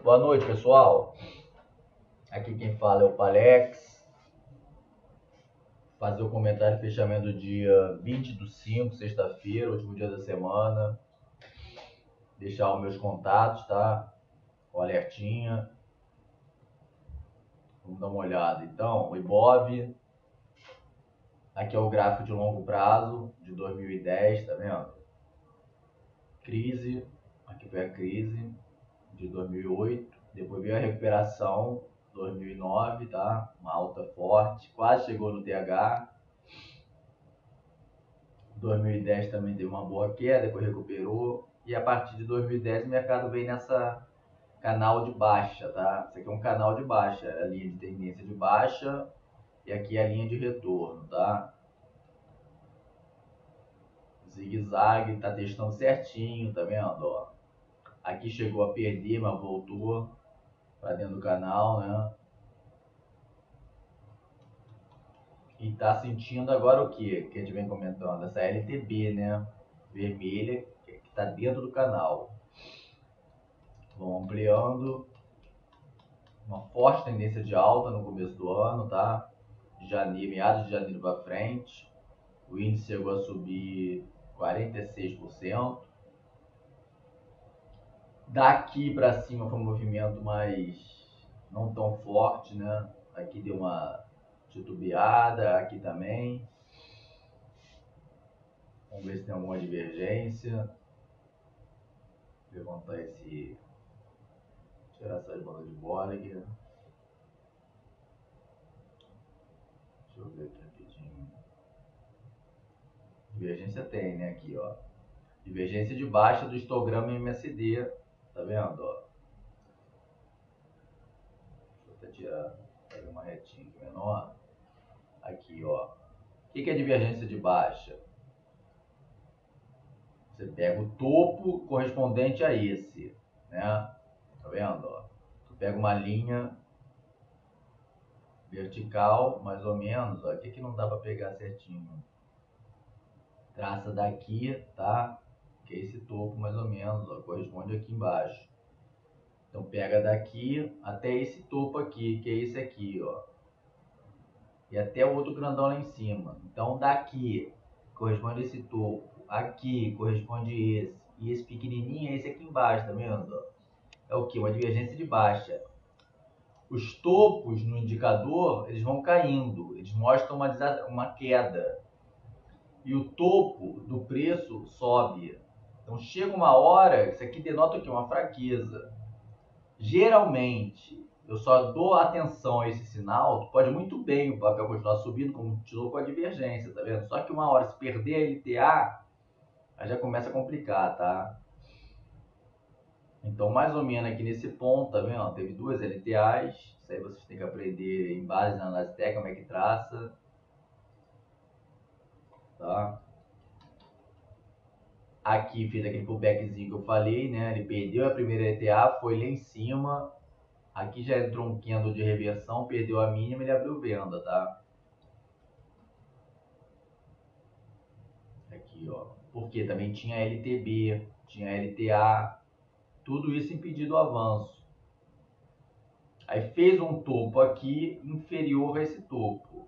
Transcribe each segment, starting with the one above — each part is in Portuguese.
Boa noite, pessoal. Aqui quem fala é o Palex. Fazer o comentário de fechamento do dia 20/5, sexta-feira, último dia da semana. Deixar os meus contatos, tá? O alertinha. Vamos dar uma olhada. Então, o Ibov. Aqui é o gráfico de longo prazo de 2010, tá vendo? Crise. Aqui foi a crise de 2008. Depois veio a recuperação 2009, tá? Uma alta forte, quase chegou no TH. 2010 também teve uma boa queda, depois recuperou. E a partir de 2010 o mercado vem nessa canal de baixa, tá? Isso aqui é um canal de baixa, a linha de tendência de baixa e aqui a linha de retorno, tá? Zigue-zague, tá testando certinho, tá vendo? Ó, aqui chegou a perder, mas voltou para dentro do canal, né? E tá sentindo agora o que a gente vem comentando? Essa LTB, né? Vermelha, que tá dentro do canal. Vão ampliando. Uma forte tendência de alta no começo do ano, tá? De janeiro, meados de janeiro para frente. O índice chegou a subir 46%. Daqui para cima foi um movimento mais não tão forte, né? Aqui deu uma titubeada, aqui também. Vamos ver se tem alguma divergência. Levantar esse... Tirar essas bolas de Bollinger. Deixa eu ver aqui rapidinho. Divergência tem, né? Aqui, ó. Divergência de baixa do histograma MACD. Tá vendo, ó? Deixa eu até tirar, fazer uma retinha aqui menor. Aqui, ó. O que é divergência de baixa? Você pega o topo correspondente a esse, né? Tá vendo, ó? Tu pega uma linha vertical, mais ou menos, ó. Aqui que não dá para pegar certinho. Traça daqui, tá? Que é esse topo mais ou menos, ó. Corresponde aqui embaixo. Então pega daqui até esse topo aqui, que é esse aqui, ó. E até o outro grandão lá em cima. Então daqui corresponde esse topo, aqui corresponde esse, e esse pequenininho é esse aqui embaixo, tá vendo? É o que? Uma divergência de baixa. Os topos no indicador, eles vão caindo, eles mostram uma queda. E o topo do preço sobe. Então chega uma hora, isso aqui denota o que? Uma fraqueza. Geralmente, eu só dou atenção a esse sinal, pode muito bem o papel continuar subindo, como continuou com a divergência, tá vendo? Só que uma hora, se perder a LTA, aí já começa a complicar, tá? Então, mais ou menos aqui nesse ponto, tá vendo? Teve duas LTAs, isso aí vocês têm que aprender em base na análise técnica, como é que traça, tá? Aqui fez aquele pullbackzinho que eu falei, né? Ele perdeu a primeira LTA, foi lá em cima. Aqui já entrou um candle de reversão, perdeu a mínima e ele abriu venda, tá? Aqui, ó. Porque também tinha LTB, tinha LTA, tudo isso impedindo o avanço. Aí fez um topo aqui inferior a esse topo.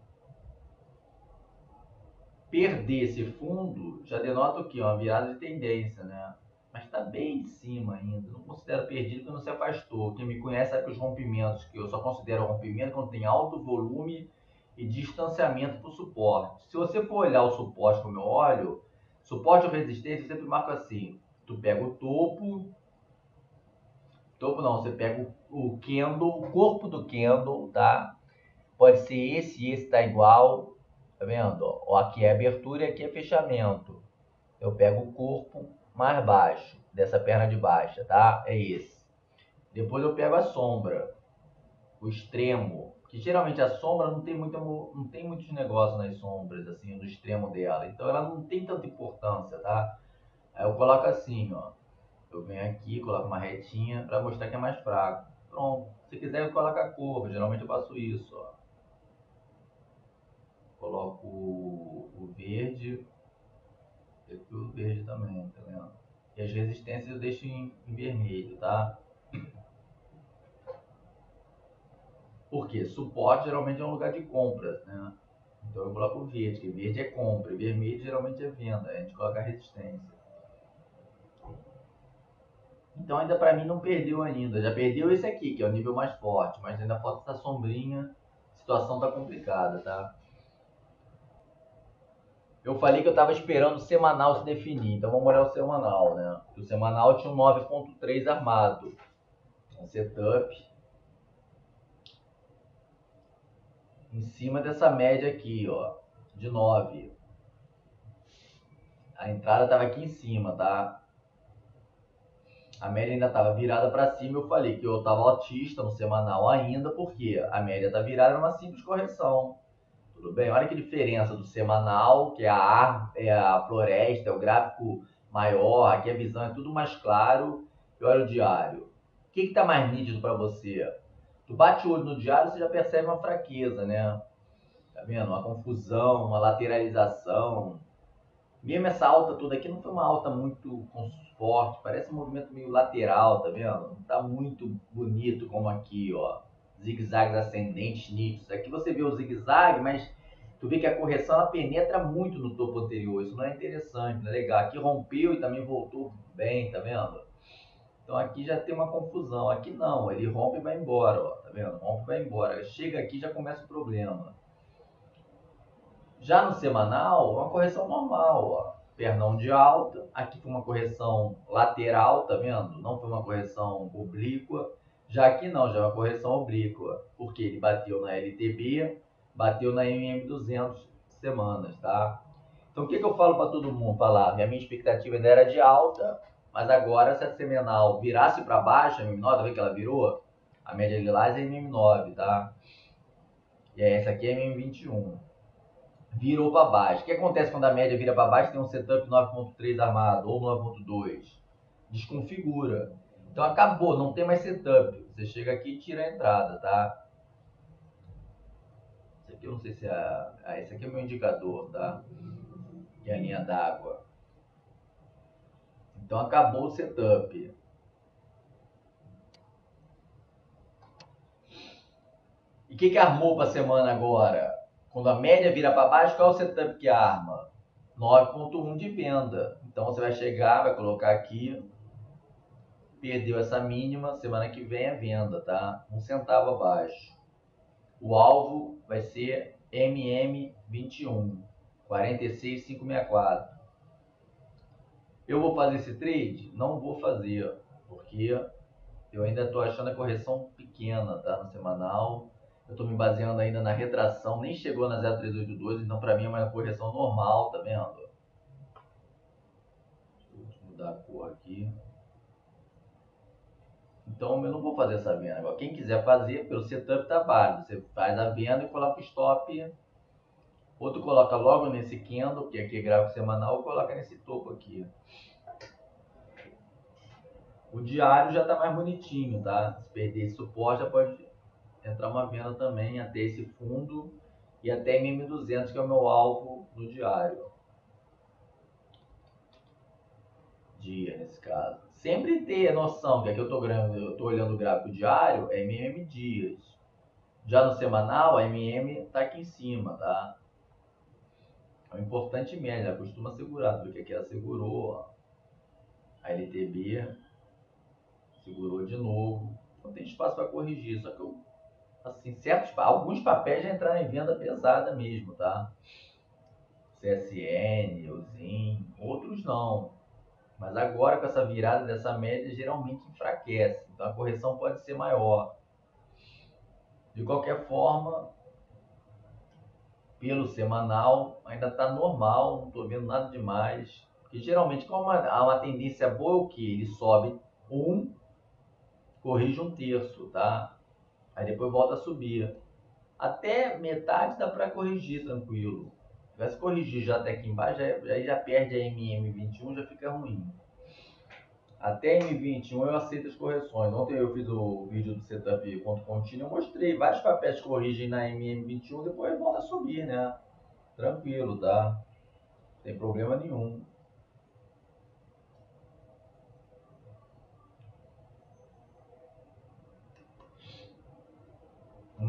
Perder esse fundo já denota o quê? Uma virada de tendência, né? Mas está bem em cima ainda. Não considero perdido porque não se afastou. Quem me conhece sabe que os rompimentos, que eu só considero rompimento quando tem alto volume e distanciamento para o suporte. Se você for olhar o suporte como eu olho, suporte ou resistência, eu sempre marco assim. Tu pega o topo não, você pega o candle, o corpo do candle, tá? Pode ser esse tá igual, tá vendo? Ó, aqui é abertura e aqui é fechamento. Eu pego o corpo mais baixo, dessa perna de baixa, tá? É esse. Depois eu pego a sombra, o extremo, que geralmente a sombra não tem muitos negócios nas sombras, assim, no extremo dela. Então ela não tem tanta importância, tá? Aí eu coloco assim, ó. Eu venho aqui, coloco uma retinha para mostrar que é mais fraco. Pronto. Se quiser eu coloco a cor, geralmente eu faço isso, ó. Coloco o verde, e o verde também, tá vendo? E as resistências eu deixo em vermelho, tá? Por quê? Suporte geralmente é um lugar de compras, né? Então eu coloco verde, que verde é compra, e vermelho geralmente é venda, a gente coloca resistência. Então ainda para mim não perdeu ainda, já perdeu esse aqui, que é o nível mais forte, mas ainda falta essa sombrinha, a situação tá complicada, tá? Eu falei que eu estava esperando o semanal se definir, então vamos olhar o semanal, né? O semanal tinha um 9.3 armado, um setup em cima dessa média aqui, ó, de 9. A entrada estava aqui em cima, tá? A média ainda estava virada para cima. Eu falei que eu estava autista no semanal ainda, porque a média está virada numa simples correção. Tudo bem? Olha que diferença do semanal, que é a floresta, é o gráfico maior, aqui a visão é tudo mais claro, e olha o diário. O que está mais nítido para você? Tu bate o olho no diário, você já percebe uma fraqueza, né? Tá vendo? Uma confusão, uma lateralização. Mesmo essa alta toda aqui não foi uma alta muito forte, parece um movimento meio lateral, tá vendo? Não tá muito bonito como aqui, ó. Zigue-zagues ascendentes nítidos. Aqui você vê o zigue-zague, mas tu vê que a correção ela penetra muito no topo anterior. Isso não é interessante, não é legal. Aqui rompeu e também voltou bem, tá vendo? Então aqui já tem uma confusão. Aqui não, ele rompe e vai embora, ó. Tá vendo? Rompe e vai embora. Chega aqui já começa o problema. Já no semanal, uma correção normal, ó. Pernão de alta, aqui foi uma correção lateral, tá vendo? Não foi uma correção oblíqua. Já aqui não, já é uma correção oblíqua, porque ele bateu na LTB, bateu na MM200 semanas, tá? Então o que eu falo para todo mundo falar? A minha expectativa ainda era de alta, mas agora se a semanal virasse para baixo, a MM9, tá vendo que ela virou? A média lilás é MM9, tá? E essa aqui é MM21. Virou para baixo. O que acontece quando a média vira para baixo? Tem um setup 9.3 armado ou 9.2. Desconfigura. Então acabou, não tem mais setup. Você chega aqui e tira a entrada, tá? Esse aqui eu não sei se é... esse aqui é o meu indicador, tá? Que é a linha d'água. Então acabou o setup. E o que armou para a semana agora? Quando a média vira para baixo, qual é o setup que arma? 9.1 de venda. Então você vai chegar, vai colocar aqui, perdeu essa mínima, semana que vem é venda, tá? 1 centavo abaixo. O alvo vai ser MM21, 46,564. Eu vou fazer esse trade? Não vou fazer, porque eu ainda estou achando a correção pequena, tá? No semanal. Eu estou me baseando ainda na retração, nem chegou na 0,382, então para mim é uma correção normal, tá vendo? Deixa eu mudar a cor aqui. Então eu não vou fazer essa venda. Agora, quem quiser fazer, pelo setup tá válido. Você faz a venda e coloca o stop. Ou tu coloca logo nesse candle, que aqui é gráfico semanal, ou coloca nesse topo aqui. O diário já tá mais bonitinho, tá? Se perder esse suporte, já pode entrar uma venda também até esse fundo e até MM200, que é o meu alvo no diário. Dia, nesse caso. Sempre ter noção, que aqui eu tô olhando o gráfico diário, é MM dias. Já no semanal, a MM tá aqui em cima, tá? É um importante média, ela costuma segurar, porque aqui ela segurou, ó. A LTB segurou de novo. Então tem espaço para corrigir, só que eu, assim, alguns papéis já entraram em venda pesada mesmo, tá? CSN, Uzin, outros não. Mas agora com essa virada dessa média geralmente enfraquece, então a correção pode ser maior. De qualquer forma, pelo semanal ainda está normal, não estou vendo nada demais. Porque geralmente, como há uma tendência boa, o que? Ele sobe corrige um terço, tá? Aí depois volta a subir. Até metade dá para corrigir tranquilo. Se corrigir já até aqui embaixo, aí já perde a MM21, já fica ruim. Até M21 eu aceito as correções. Ontem eu fiz o vídeo do setup ponto contínuo, eu mostrei vários papéis que corrigem na MM21, depois volta a subir, né? Tranquilo, tá? Não tem problema nenhum.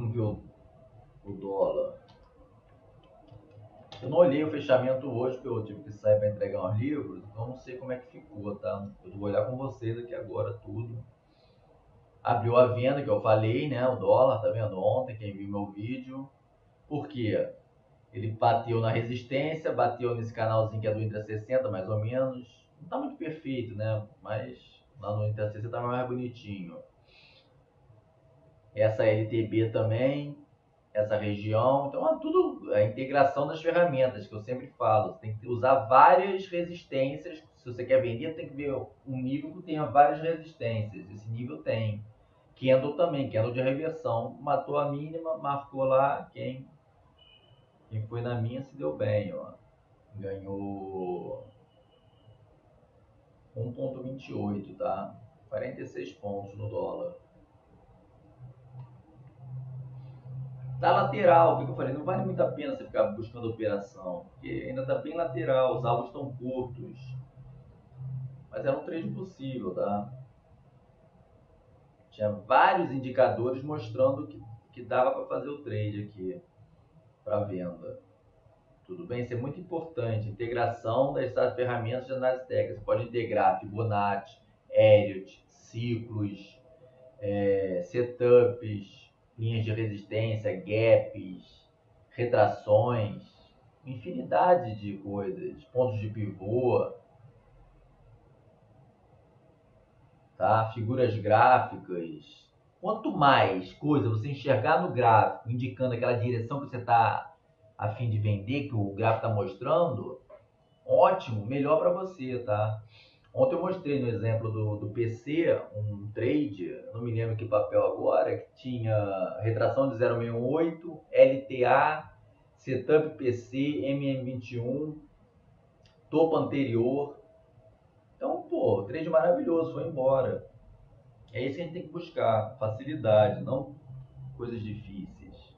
Vamos ver o dólar. Eu não olhei o fechamento hoje, porque eu tive que sair para entregar uns livros, então não sei como é que ficou, tá? Eu vou olhar com vocês aqui agora tudo. Abriu a venda, que eu falei, né? O dólar, tá vendo? Ontem, quem viu meu vídeo. Por quê? Ele bateu na resistência, bateu nesse canalzinho que é do Intra 60, mais ou menos. Não tá muito perfeito, né? Mas lá no Intra 60 tá mais bonitinho. Essa LTB também, essa região. Então é tudo a integração das ferramentas que eu sempre falo. Você tem que usar várias resistências. Se você quer vender, tem que ver um nível que tenha várias resistências. Esse nível tem. Candle também, candle de reversão. Matou a mínima, marcou lá. Quem foi na minha se deu bem, ó. Ganhou 1,28, tá? 46 pontos no dólar. Da lateral, o que eu falei? Não vale muito a pena você ficar buscando operação, porque ainda está bem lateral, os alvos estão curtos. Mas era um trade possível, tá? Tinha vários indicadores mostrando que dava para fazer o trade aqui para venda. Tudo bem? Isso é muito importante. Integração dessas ferramentas de análise técnica. Você pode integrar Fibonacci, Elliott, ciclos, setups, linhas de resistência, gaps, retrações, infinidade de coisas, pontos de pivô, tá? Figuras gráficas. Quanto mais coisa você enxergar no gráfico, indicando aquela direção que você está a fim de vender, que o gráfico está mostrando, ótimo, melhor para você, tá? Ontem eu mostrei no exemplo do PC um trade, não me lembro que papel agora, que tinha retração de 0,68, LTA, setup PC, MM21, topo anterior. Então, pô, trade maravilhoso, foi embora. É isso que a gente tem que buscar, facilidade, não coisas difíceis.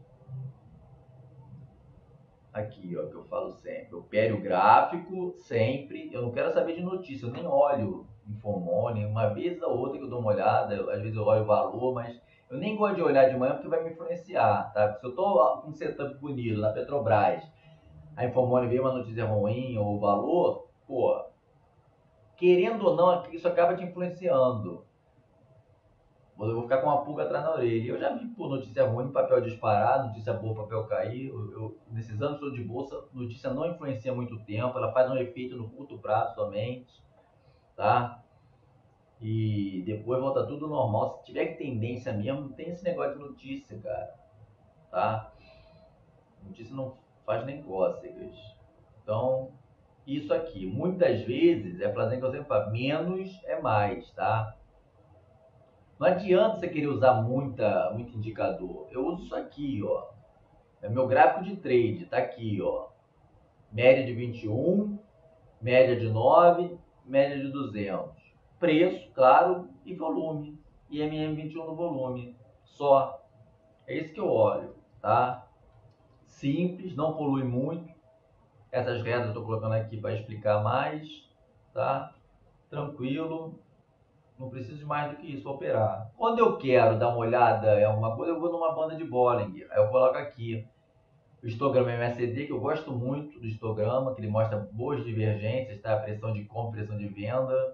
Aqui, ó, que eu falo sempre. Eu pego o gráfico sempre. Eu não quero saber de notícia, eu nem olho Infomone. Uma vez ou outra que eu dou uma olhada, às vezes eu olho o valor, mas eu nem gosto de olhar de manhã porque vai me influenciar, tá? Se eu tô com um setup bonito na Petrobras, a Infomone vê uma notícia ruim ou o valor, pô, querendo ou não, isso acaba te influenciando. Eu vou ficar com uma pulga atrás da orelha. Eu já vi por notícia ruim, papel disparar, notícia boa, papel cair. Nesses anos de bolsa, notícia não influencia muito tempo, ela faz um efeito no curto prazo somente, tá? E depois volta tudo normal. Se tiver tendência mesmo, não tem esse negócio de notícia, cara, tá? Notícia não faz nem cócegas. Então, isso aqui, muitas vezes, é fazendo que eu sempre falo, menos é mais, tá? Não adianta você querer usar muito indicador. Eu uso isso aqui, ó. É meu gráfico de trade, tá aqui, ó. Média de 21, média de 9, média de 200. Preço, claro, e volume. E MM21 no volume. Só. É isso que eu olho, tá? Simples, não polui muito. Essas regras eu tô colocando aqui para explicar mais, tá? Tranquilo. Não preciso de mais do que isso para operar. Quando eu quero dar uma olhada em alguma coisa, eu vou numa banda de Bollinger. Aí eu coloco aqui o histograma MACD, que eu gosto muito do histograma, que ele mostra boas divergências, tá? Pressão de compra, pressão de venda.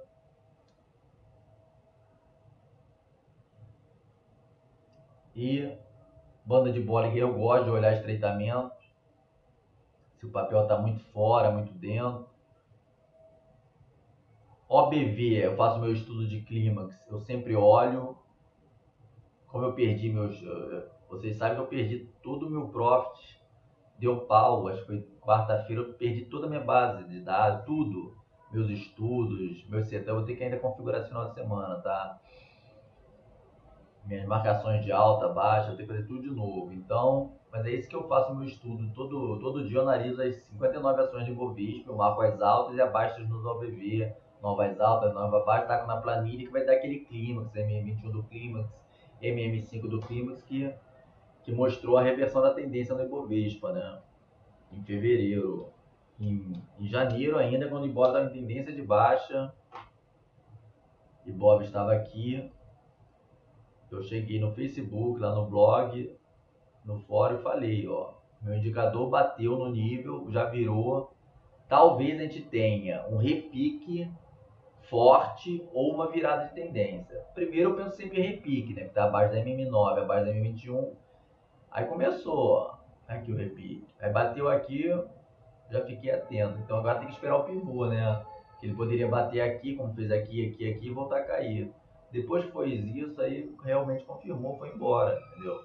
E banda de Bollinger eu gosto de olhar estreitamento. Se o papel está muito fora, muito dentro. OBV, eu faço meu estudo de clímax, eu sempre olho. Como eu perdi meus... Vocês sabem que eu perdi todo o meu profit. Deu pau, acho que foi quarta-feira, eu perdi toda a minha base de dados, tudo. Meus estudos, meu setup, eu vou ter que ainda configurar esse final de semana, tá? Minhas marcações de alta, baixa, eu tenho que fazer tudo de novo. Então, mas é isso que eu faço no meu estudo. Todo dia eu analiso as 59 ações de Bovespa, eu marco as altas e as baixas nos OVV, novas altas, novas baixas, tá na planilha que vai dar aquele clímax, MM21 do clímax, MM5 do clímax, que mostrou a reversão da tendência no Ibovespa, né? Em fevereiro. Em janeiro ainda, quando o Ibov estava em tendência de baixa, o Ibov estava aqui, eu cheguei no Facebook, lá no blog, no fórum eu falei, ó, meu indicador bateu no nível, já virou, talvez a gente tenha um repique forte ou uma virada de tendência. Primeiro eu penso sempre em repique, né, que tá abaixo da MM9, abaixo da MM21, aí começou, ó, aqui o repique, aí bateu aqui, já fiquei atento, então agora tem que esperar o pivô, né, que ele poderia bater aqui, como fez aqui, aqui, aqui e voltar a cair. Depois que foi isso, aí realmente confirmou, foi embora, entendeu?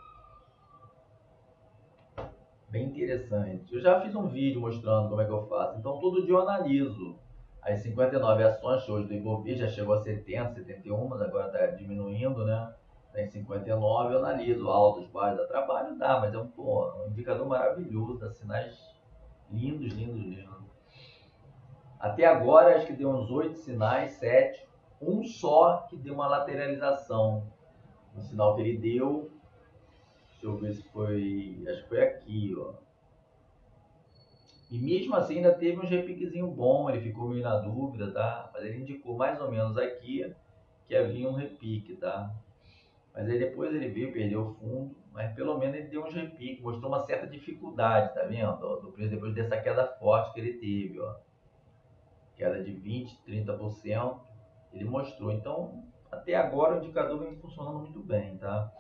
Bem interessante. Eu já fiz um vídeo mostrando como é que eu faço. Então, todo dia eu analiso as 59 ações que hoje do Ibovespa, já chegou a 70, 71, mas agora está diminuindo, né? Está em 59, eu analiso altos, baixos, dá trabalho, dá, mas é um indicador maravilhoso, dá sinais lindos, lindos, lindos. Até agora, acho que deu uns 8 sinais, 7. Um só que deu uma lateralização. O sinal que ele deu, deixa eu ver se foi, acho que foi aqui, ó. E mesmo assim ainda teve um repiquezinho bom, ele ficou meio na dúvida, tá? Mas ele indicou mais ou menos aqui que havia um repique, tá? Mas aí depois ele veio, perdeu o fundo, mas pelo menos ele deu uns repiques, mostrou uma certa dificuldade, tá vendo? Do preço depois dessa queda forte que ele teve, ó. Queda de 20, 30%, ele mostrou. Então, até agora o indicador vem funcionando muito bem, tá?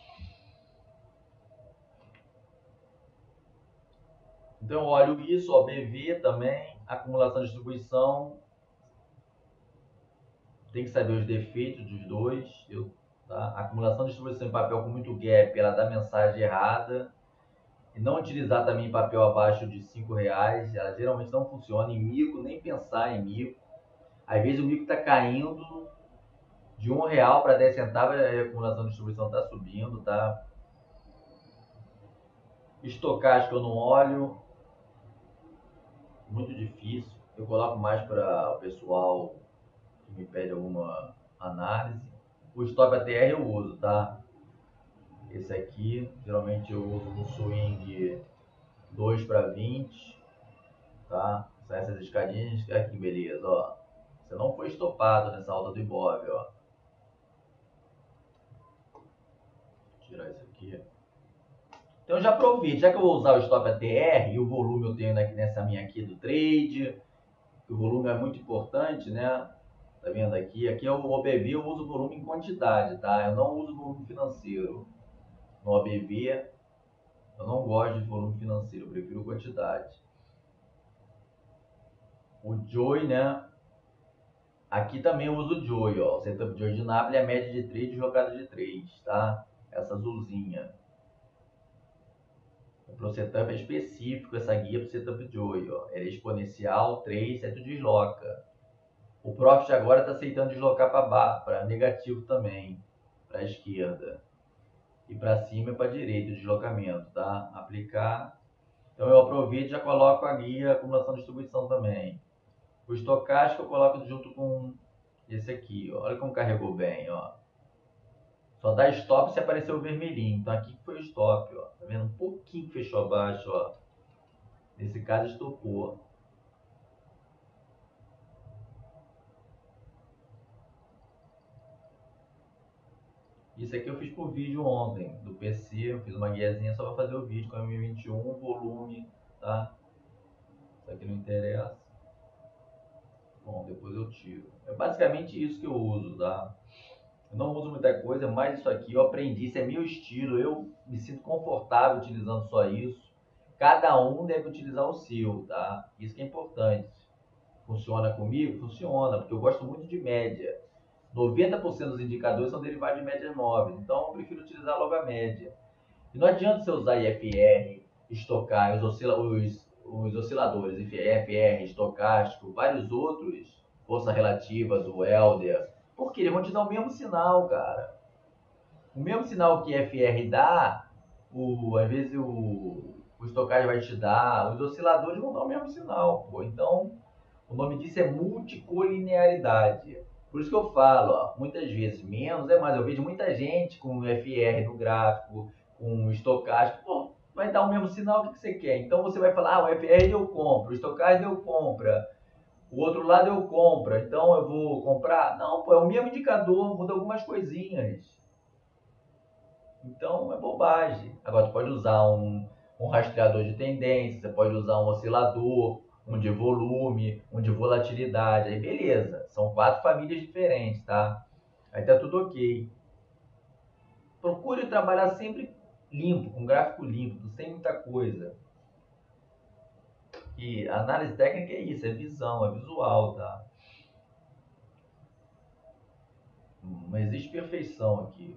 Então, eu olho isso, ó, BV também, acumulação de distribuição, tem que saber os defeitos dos dois. Tá? Acumulação de distribuição em papel com muito gap, ela dá mensagem errada. E não utilizar também papel abaixo de R$ 5, ela geralmente não funciona. Em mico, nem pensar em mico. Às vezes o mico está caindo de R$ 1 para 10 centavos, a acumulação de distribuição está subindo, tá? Estocástico eu não olho, muito difícil. Eu coloco mais para o pessoal que me pede alguma análise. O stop ATR eu uso, tá? Esse aqui, geralmente eu uso no swing 2 para 20, tá? São essas escadinhas, aqui, beleza, ó. Você não foi estopado nessa alta do Ibov, ó. Vou tirar isso aqui. Então já aproveito, já que eu vou usar o stop ATR e o volume eu tenho aqui nessa minha aqui do trade, o volume é muito importante, né? Tá vendo aqui? Aqui é o OBV, eu uso volume em quantidade, tá? Eu não uso volume financeiro. No OBV, eu não gosto de volume financeiro, eu prefiro quantidade. O Joy, né? Aqui também eu uso o Joy, ó. O setup Joy de Napoli é a média de trade e jogada de 3, tá? Essa azulzinha. Para o setup é específico essa guia para o setup Joy, ó. Ela é exponencial, 3, aí tu desloca. O Profit agora está aceitando deslocar para negativo também, para a esquerda. E para cima e para a direita o deslocamento, tá? Aplicar. Então eu aproveito e já coloco a guia acumulação de distribuição também. O estocástico eu coloco junto com esse aqui, ó. Olha como carregou bem, ó. Só dá stop se aparecer o vermelhinho. Então aqui foi o stop, ó. Tá vendo? Um pouquinho que fechou abaixo, ó. Nesse caso estopou. Isso aqui eu fiz por vídeo ontem, do PC. Eu fiz uma guiazinha só para fazer o vídeo com a M21, volume, tá? Isso aqui não interessa. Bom, depois eu tiro. É basicamente isso que eu uso, tá? Eu não uso muita coisa, mas isso aqui eu aprendi, isso é meu estilo, eu me sinto confortável utilizando só isso. Cada um deve utilizar o seu, tá? Isso que é importante. Funciona comigo? Funciona, porque eu gosto muito de média. 90% dos indicadores são derivados de médias móveis, então eu prefiro utilizar logo a média. E não adianta você usar IFR, estocar, os osciladores, IFR, estocástico, vários outros, força relativa do Elder, porque eles vão te dar o mesmo sinal, cara. O mesmo sinal que FR dá, às vezes o estocagem vai te dar, os osciladores vão dar o mesmo sinal, pô. Então, o nome disso é multicolinearidade. Por isso que eu falo, ó, muitas vezes menos é mais. Eu vejo muita gente com FR no gráfico, com estocástico, pô, vai dar o mesmo sinal que você quer. Então você vai falar, ah, o FR deu compra, o estocástico deu compra, o outro lado deu compra, então eu vou comprar? Não, pô, é o mesmo indicador, muda algumas coisinhas. Então é bobagem. Agora tu pode usar um rastreador de tendência, você pode usar um oscilador, um de volume, um de volatilidade, aí beleza. São 4 famílias diferentes, tá? Aí tá tudo ok. Procure trabalhar sempre limpo, com gráfico limpo, sem muita coisa. E a análise técnica é isso, é visão, é visual, tá? Não existe perfeição aqui.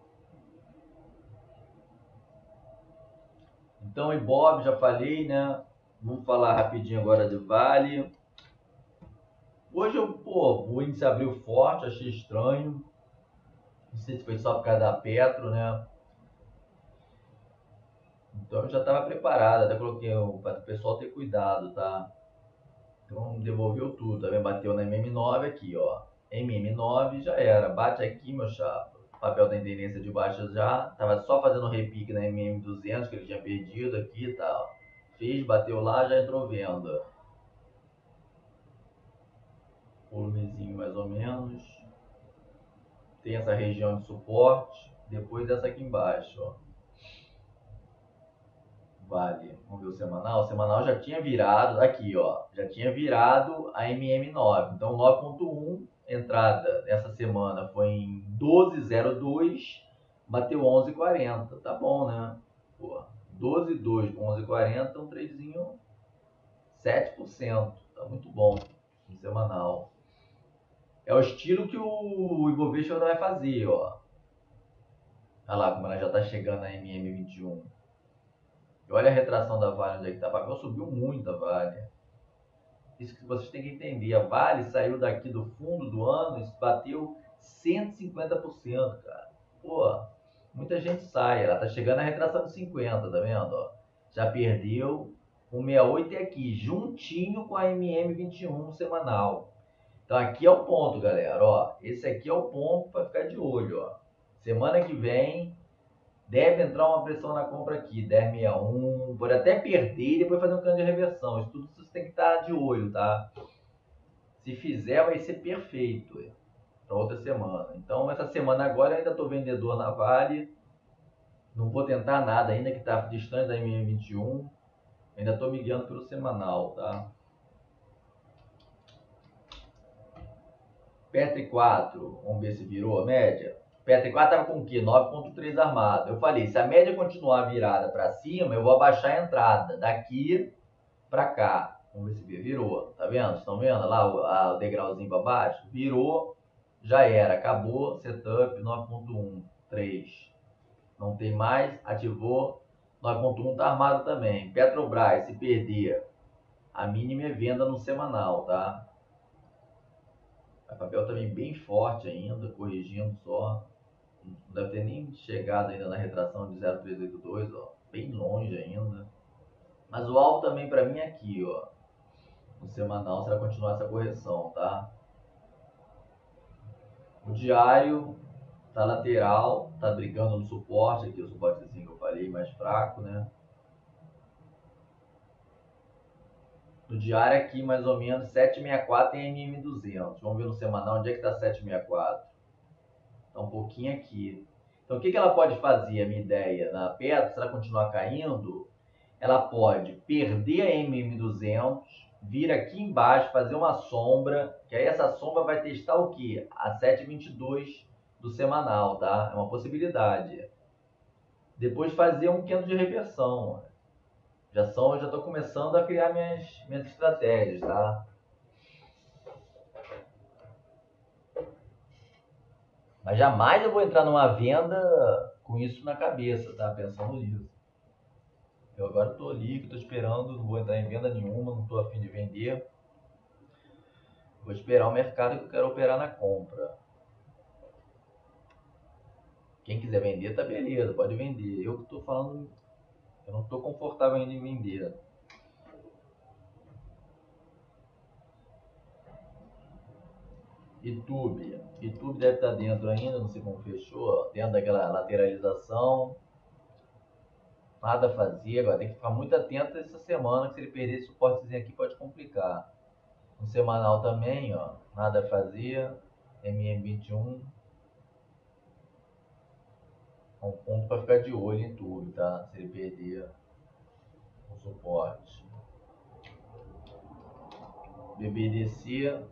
Então, Ibope, já falei, né? Vamos falar rapidinho agora de Vale. Hoje, o índice abriu forte, achei estranho. Não sei se foi só por causa da Petro, né? Então, eu já estava preparado, até coloquei para o pessoal ter cuidado, tá? Então, devolveu tudo, também bateu na MM9 aqui, ó. MM9 já era, bate aqui, meu chapa. Papel da tendência de baixa já, tava só fazendo repique na MM200 que ele tinha perdido aqui e tal. Fez, bateu lá, já entrou venda. Volumezinho mais ou menos. Tem essa região de suporte, depois essa aqui embaixo, ó. Vale, vamos ver o semanal. O semanal já tinha virado, aqui ó, já tinha virado a MM9. Então 9.1, entrada nessa semana foi em 12,02, bateu 11,40. Tá bom, né? Pô, 12,2 com 11,40, um tradezinho 7%. Tá muito bom no semanal. É o estilo que o Ibovespa vai fazer, ó. Olha lá como ela já está chegando na MM21. E olha a retração da Vale, onde é que está. A papel subiu muito a Vale. Isso que vocês têm que entender. A Vale saiu daqui do fundo do ano e bateu 150%, cara. Pô, muita gente sai. Ela está chegando na retração de 50%, tá vendo? Ó, já perdeu. O 68 é aqui, juntinho com a MM21 semanal. Então aqui é o ponto, galera. Ó, esse aqui é o ponto para ficar de olho. Ó. Semana que vem deve entrar uma pressão na compra aqui, 10,61, pode até perder e depois fazer um canto de reversão. Isso tudo você tem que estar de olho, tá? Se fizer, vai ser perfeito para outra semana. Então, essa semana agora eu ainda estou vendedor na Vale, não vou tentar nada ainda que está distante da MM21, ainda estou me guiando pelo semanal, tá? Petri 4, vamos ver se virou a média. Petri 4 estava com o quê? 9,3 armado. Eu falei, se a média continuar virada para cima, eu vou abaixar a entrada daqui para cá. Vamos ver se virou. Tá vendo? Estão vendo lá o degrauzinho para baixo? Virou, já era. Acabou, setup 9,1, 3. Não tem mais, ativou. 9,1 tá armado também. Petrobras, se perder, a mínima é venda no semanal, tá? O papel também bem forte ainda, corrigindo só. Não deve ter nem chegado ainda na retração de 0,382, ó. Bem longe ainda. Mas o alvo também para mim é aqui, ó. No semanal, se ela continuar essa correção, tá? O diário tá lateral, tá brigando no suporte aqui, o suportezinho que eu falei, mais fraco, né? No diário aqui, mais ou menos, 764 em MM200. Vamos ver no semanal onde é que tá 764. Tá um pouquinho aqui. Então, o que ela pode fazer, a minha ideia? Na Petro, se ela continuar caindo, ela pode perder a MM200, vir aqui embaixo, fazer uma sombra, que aí essa sombra vai testar o quê? A 7,22 do semanal, tá? É uma possibilidade. Depois fazer um candle de reversão. Já estou começando a criar minhas estratégias, tá? Mas jamais eu vou entrar numa venda com isso na cabeça, tá? Pensando nisso. Eu agora estou líquido, estou esperando, não vou entrar em venda nenhuma, não estou a fim de vender. Vou esperar o mercado que eu quero operar na compra. Quem quiser vender, tá beleza, pode vender. Eu que estou falando, eu não estou confortável ainda em vender. YouTube. YouTube deve estar dentro ainda, não sei como fechou, dentro daquela lateralização. Nada a fazer, agora tem que ficar muito atento essa semana, que se ele perder esse suportezinho aqui pode complicar. No semanal também, ó, nada a fazer. MM21. É um ponto para ficar de olho em tudo, tá? Se ele perder o suporte. BBDC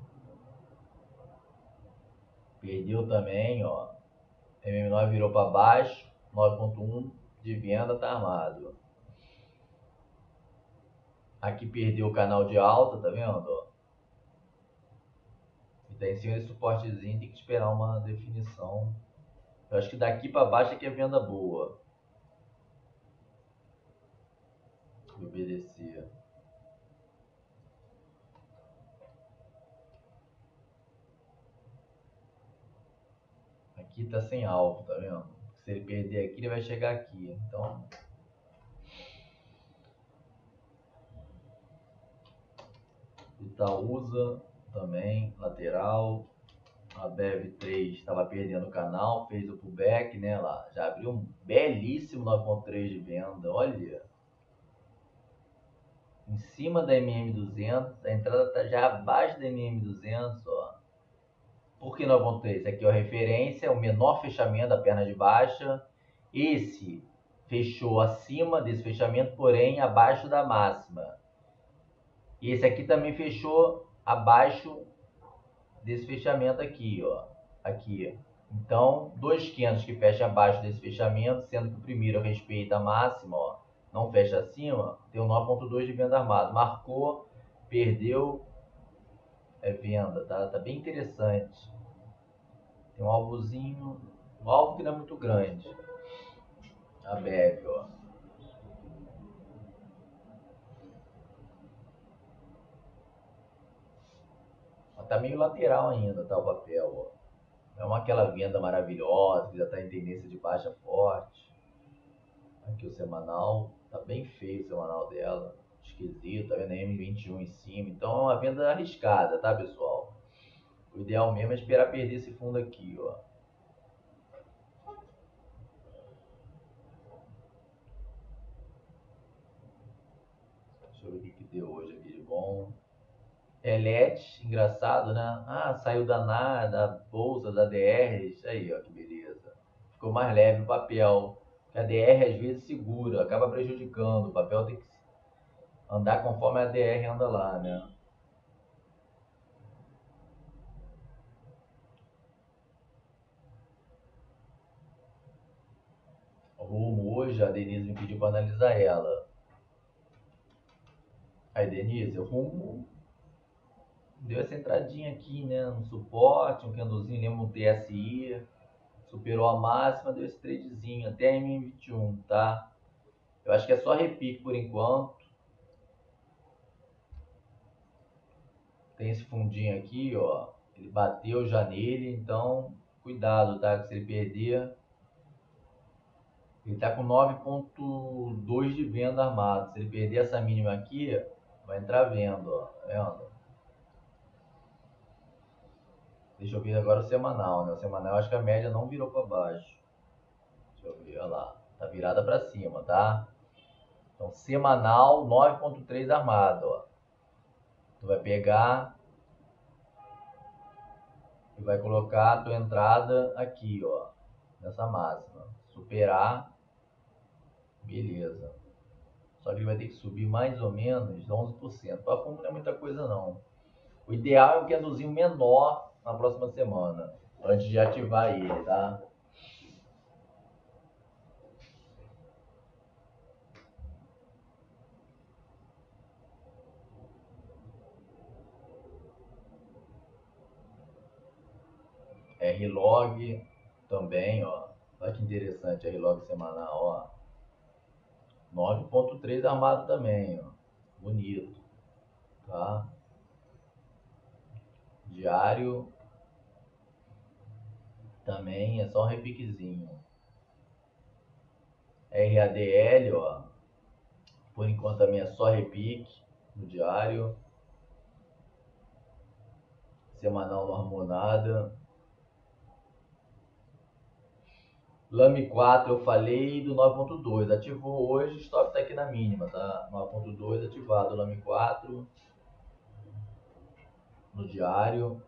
perdeu também, ó. MM9 virou para baixo, 9.1 de venda, tá armado. Aqui perdeu o canal de alta, tá vendo? Ó? E tá em cima desse suportezinho, tem que esperar uma definição. Eu acho que daqui para baixo é que é venda boa. BBDC. Aqui tá sem alvo, tá vendo? Se ele perder aqui, ele vai chegar aqui. Então, Itaúsa também, lateral. A BEV3 estava perdendo o canal, fez o pullback, né? Lá já abriu um belíssimo 9.3 de venda, olha. Em cima da MM200, a entrada está já abaixo da MM200, ó. Por que 9.3? Aqui é a referência, o menor fechamento da perna de baixa. Esse fechou acima desse fechamento, porém abaixo da máxima. E esse aqui também fechou abaixo desse fechamento aqui, ó. Aqui. Então, dois candles que fecham abaixo desse fechamento, sendo que o primeiro respeita a máxima, ó, não fecha acima, tem um 9.2 de venda armado. Marcou, perdeu, é venda, tá? Tá bem interessante. Tem um alvozinho, um alvo que não é muito grande. A BEV, ó. Tá meio lateral ainda, tá, o papel, ó. Não é aquela venda maravilhosa, que já está em tendência de baixa forte. Aqui o semanal, tá bem feio o semanal dela. Esquisito, tá vendo a M21 em cima. Então é uma venda arriscada, tá, pessoal? O ideal mesmo é esperar perder esse fundo aqui, ó. Deixa eu ver o que deu hoje aqui de bom. Elet, engraçado, né? Ah, saiu da bolsa, da DR. Isso aí, ó, que beleza. Ficou mais leve o papel. A DR às vezes segura, acaba prejudicando. O papel tem que andar conforme a DR anda lá, né? Rumo hoje, a Denise me pediu para analisar ela. Aí, Denise, o Rumo deu essa entradinha aqui, né? No suporte, um candlezinho, lembra um TSI. Superou a máxima, deu esse tradezinho até a M21, tá? Eu acho que é só repique por enquanto. Tem esse fundinho aqui, ó. Ele bateu já nele, então cuidado, tá? Que se ele perder, ele tá com 9.2 de venda armado. Se ele perder essa mínima aqui, vai entrar vendo, ó. Tá vendo? Deixa eu ver agora o semanal, né? O semanal acho que a média não virou para baixo. Deixa eu ver, olha lá. Tá virada para cima, tá? Então, semanal 9.3 armado, ó. Tu vai pegar e vai colocar a tua entrada aqui, ó. Nessa máxima. Superar, beleza. Só que ele vai ter que subir mais ou menos 11%. Para fundo não é muita coisa não. O ideal é um candlezinho menor na próxima semana, antes de ativar ele, tá? R-Log também, ó. Olha que interessante, R-Log semanal, ó. 9.3 armado também, ó. Bonito, tá? Diário também é só um repiquezinho. RADL, ó. Por enquanto também é só repique no diário. Semanal não armou nada. Lame 4 eu falei do 9.2. Ativou hoje, o stop tá aqui na mínima, tá? 9.2 ativado. Lame 4 no diário.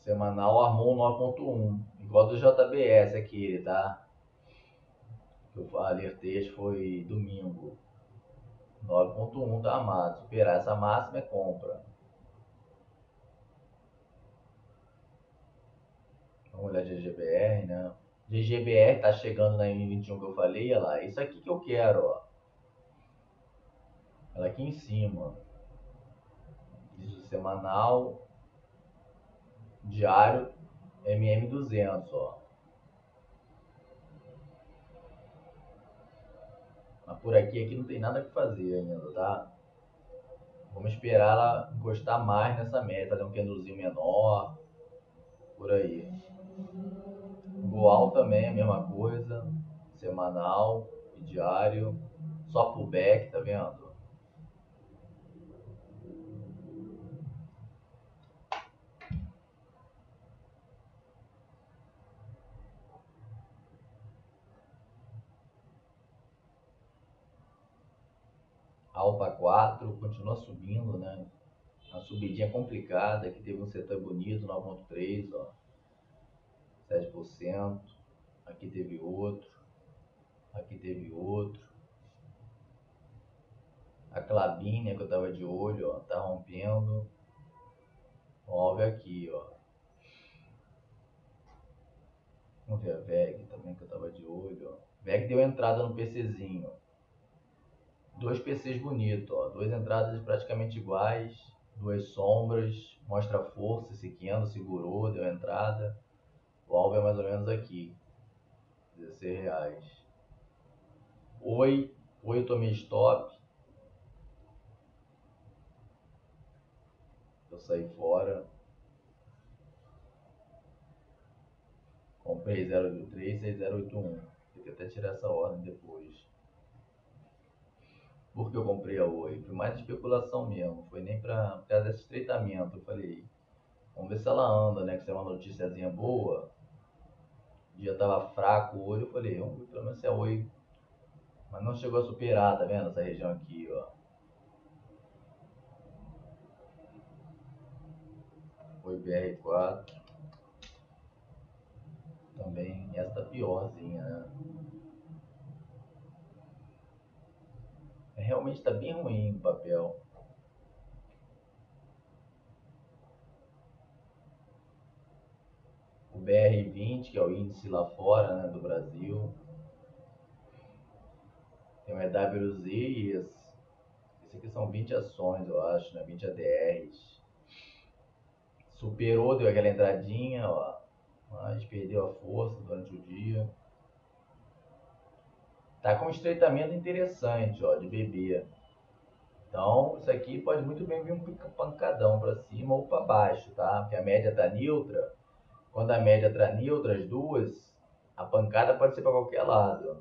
Semanal armou um 9.1, igual do JBS aquele, tá? Que eu alertei, acho que foi domingo. 9.1 tá armado. Superar essa máxima é compra. Vamos olhar GGBR, né? GGBR tá chegando na M21 que eu falei, olha lá. Isso aqui que eu quero, ó. Ela aqui em cima. Isso semanal, diário, MM200, ó. Mas por aqui não tem nada que fazer ainda, tá? Vamos esperar ela encostar mais nessa média, fazer um candlezinho menor, por aí. Boal também, a mesma coisa, semanal e diário, só pullback, tá vendo? Alfa 4 continua subindo, né? Uma subidinha complicada, aqui teve um setor bonito, 9.3, ó, 7%, aqui teve outro, aqui teve outro. A Klabin, né, que eu tava de olho, ó, tá rompendo. Óbvio aqui, ó. Vamos ver a VEG também, que eu tava de olho, ó. VEG deu entrada no PCzinho. Dois PCs bonitos, ó. Duas entradas praticamente iguais, duas sombras, mostra força, esse Kendo segurou, deu entrada. O alvo é mais ou menos aqui, R$16. Oi, eu tomei stop. Eu saí fora. Comprei 083, 6081. Tem que até tirar essa ordem depois. Por que eu comprei a Oi? Foi mais especulação mesmo. Foi nem por causa desse estreitamento. Eu falei, vamos ver se ela anda, né? Que se é uma noticiazinha boa. O dia tava fraco o olho. Eu falei, vamos ver pelo menos se é Oi. Mas não chegou a superar, tá vendo? Essa região aqui, ó. Oi BR4. Também essa piorzinha, né? Realmente tá bem ruim o papel. O BR20, que é o índice lá fora, né, do Brasil. Tem o EWZ e esse. Esse aqui são 20 ações, eu acho, né? 20 ADRs. Superou, deu aquela entradinha, ó. Mas perdeu a força durante o dia. Tá com um estreitamento interessante, ó, de BB. Então, isso aqui pode muito bem vir um pancadão para cima ou para baixo, tá? Porque a média tá neutra. Quando a média tá neutra, as duas, a pancada pode ser para qualquer lado.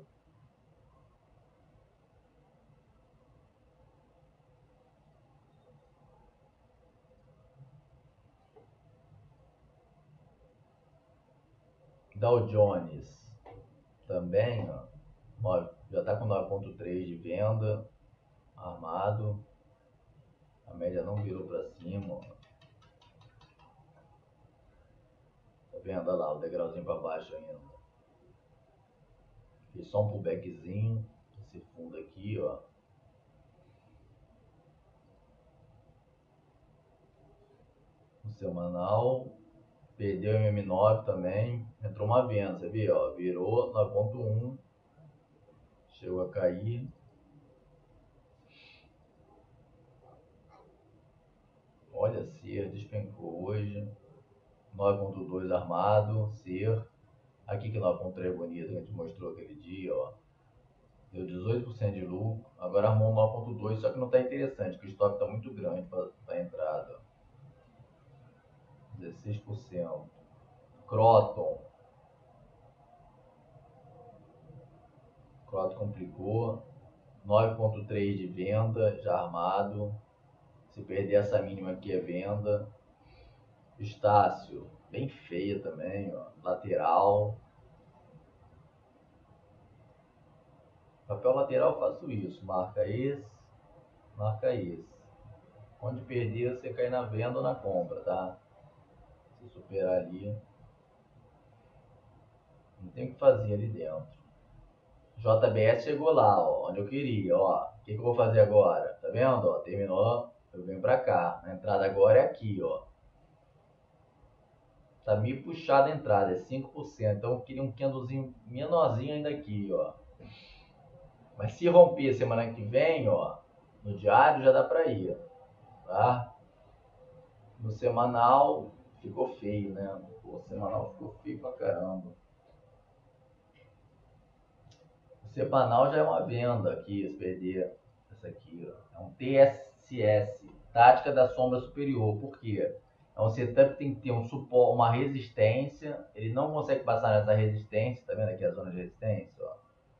Dow Jones também, ó, já está com 9.3 de venda, armado. A média não virou para cima, ó. Tá vendo? Olha lá, o degrauzinho para baixo ainda. Fiz só um pullbackzinho, esse fundo aqui, ó. O semanal, perdeu o MM9 também, entrou uma venda, você viu, ó, virou 9.1, chegou a cair. Olha, Ser despencou hoje, 9.2 armado, Ser. Aqui que 9.3 bonito que a gente mostrou aquele dia, ó. Deu 18% de lucro, agora armou um 9.2, só que não está interessante, porque o estoque está muito grande para a entrada. 16%. Croton. Croton complicou. 9.3 de venda, já armado. Se perder essa mínima aqui é venda. Estácio, bem feia também, ó. Lateral. Papel lateral eu faço isso, marca esse, marca esse. Onde perder você cai na venda ou na compra, tá? Se superar ali, não tem o que fazer ali dentro. JBS chegou lá, ó, onde eu queria, ó. O que eu vou fazer agora? Tá vendo, ó? Terminou, eu venho pra cá. A entrada agora é aqui, ó. Tá meio puxada a entrada, é 5%. Então eu queria um candlezinho menorzinho ainda aqui, ó. Mas se romper semana que vem, ó, no diário já dá pra ir, tá? No semanal ficou feio, né? Pô, o semanal ficou feio pra caramba. O semanal já é uma venda aqui, se perder essa aqui, ó. É um TSS, tática da sombra superior. Por quê? É um setup que tem que ter um suporte, uma resistência. Ele não consegue passar nessa resistência, tá vendo aqui a zona de resistência, ó.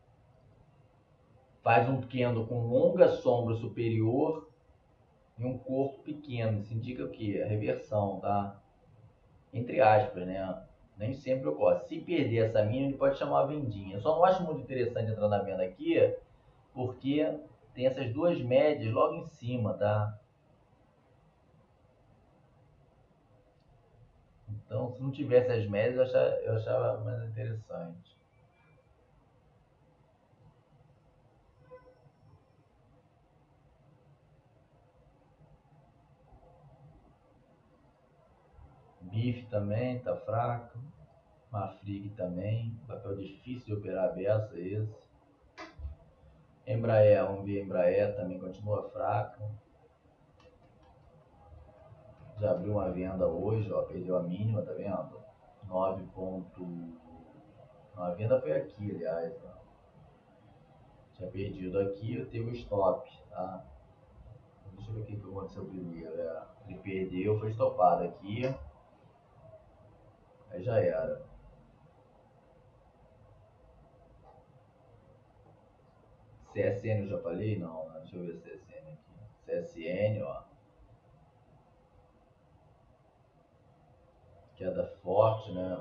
Faz um candle com longa sombra superior e um corpo pequeno. Isso indica o quê? A reversão, tá? Entre aspas, né? Nem sempre ocorre. Se perder essa mínima, ele pode chamar a vendinha. Eu só não acho muito interessante entrar na venda aqui, porque tem essas duas médias logo em cima, tá? Então, se não tivesse as médias, eu achava mais interessante. BIF também tá fraco. Mafrig também. Papel difícil de operar a beça esse. Embraer, vamos ver, Embraer também continua fraco. Já abriu uma venda hoje, ó, perdeu a mínima, tá vendo? 9 ponto... Não, a venda foi aqui, aliás, ó. Tinha perdido aqui, eu teve o stop, tá? Deixa eu ver o que aconteceu primeiro. Ele perdeu, foi estopado aqui, aí já era. CSN eu já falei? Não, né? Deixa eu ver o CSN aqui. CSN, ó. Queda forte, né?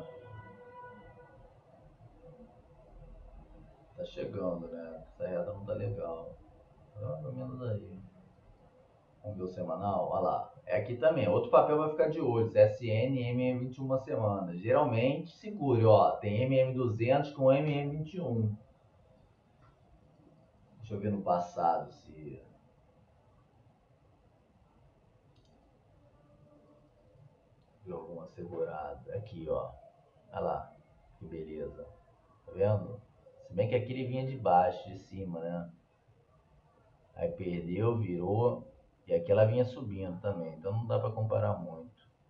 Tá chegando, né? Essa reta não tá legal. Pelo menos aí. Vamos ver o semanal? Olha lá. É aqui também. Outro papel vai ficar de olho. CSN MM21 semanas. Geralmente segure, ó. Tem MM200 com MM21. Deixa eu ver no passado se... viu alguma segurada. Aqui, ó. Olha lá. Que beleza. Tá vendo? Se bem que aqui ele vinha de baixo, de cima, né? Aí perdeu, virou. E aqui ela vinha subindo também. Então não dá pra comparar muito.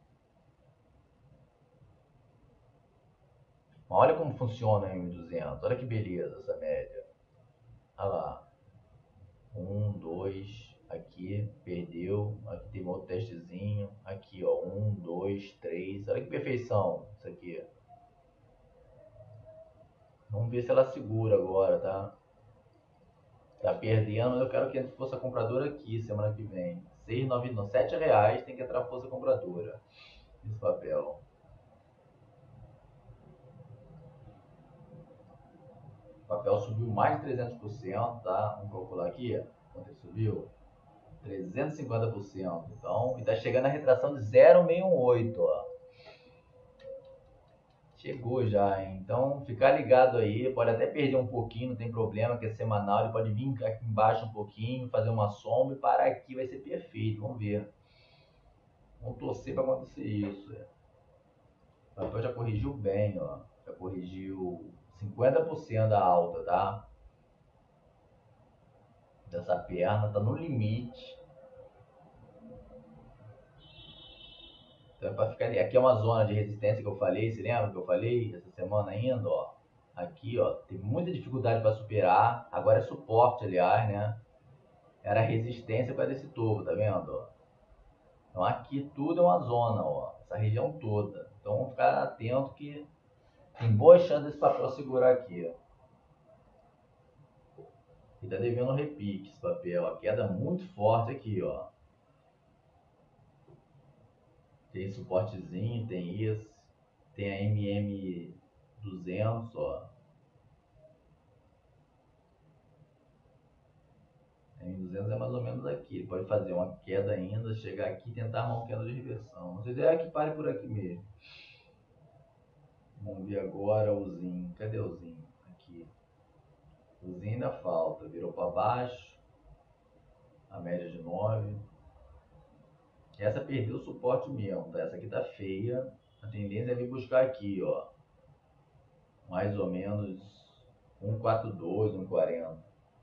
Mas olha como funciona o M200. Olha que beleza essa média. Olha lá. 1, 2. Aqui, perdeu. Aqui tem outro testezinho. Aqui, ó. 1, 2, 3. Olha que perfeição isso aqui. Vamos ver se ela segura agora, tá? Tá perdendo, eu quero que entre força compradora aqui semana que vem. 6,99, R$7 tem que entrar força compradora. Esse papel. O papel subiu mais de 300%, tá? Vamos calcular aqui. Quanto ele subiu? 350%. Então, e tá chegando a retração de 0,68, ó. Chegou já, hein? Então, ficar ligado aí, pode até perder um pouquinho, não tem problema, que é semanal, ele pode vir aqui embaixo um pouquinho, fazer uma sombra e parar aqui, vai ser perfeito, vamos ver. Vamos torcer para acontecer isso. O papel já corrigiu bem, ó. Já corrigiu 50% da alta, tá? Dessa perna, tá no limite. Então é pra ficar ali. Aqui é uma zona de resistência que eu falei, você lembra que eu falei essa semana ainda, ó? Aqui, ó, tem muita dificuldade para superar. Agora é suporte, aliás, né? Era resistência para esse topo, tá vendo? Ó? Então aqui tudo é uma zona, ó. Essa região toda. Então vamos ficar atento que tem boa chance desse papel segurar aqui, ó. E tá devendo um repique esse papel. A queda muito forte aqui, ó. Tem suportezinho, tem isso. Tem a MM200, ó. M200 é mais ou menos aqui. Ele pode fazer uma queda ainda, chegar aqui e tentar armar um candle de reversão. Mas a ideia é que pare por aqui mesmo. Vamos ver agora o Zin. Cadê o Zin? Aqui. O Zin ainda falta. Virou para baixo. A média de 9. Essa perdeu o suporte mesmo, tá? Essa aqui tá feia. A tendência é vir buscar aqui, ó. Mais ou menos 1,42, 1,40.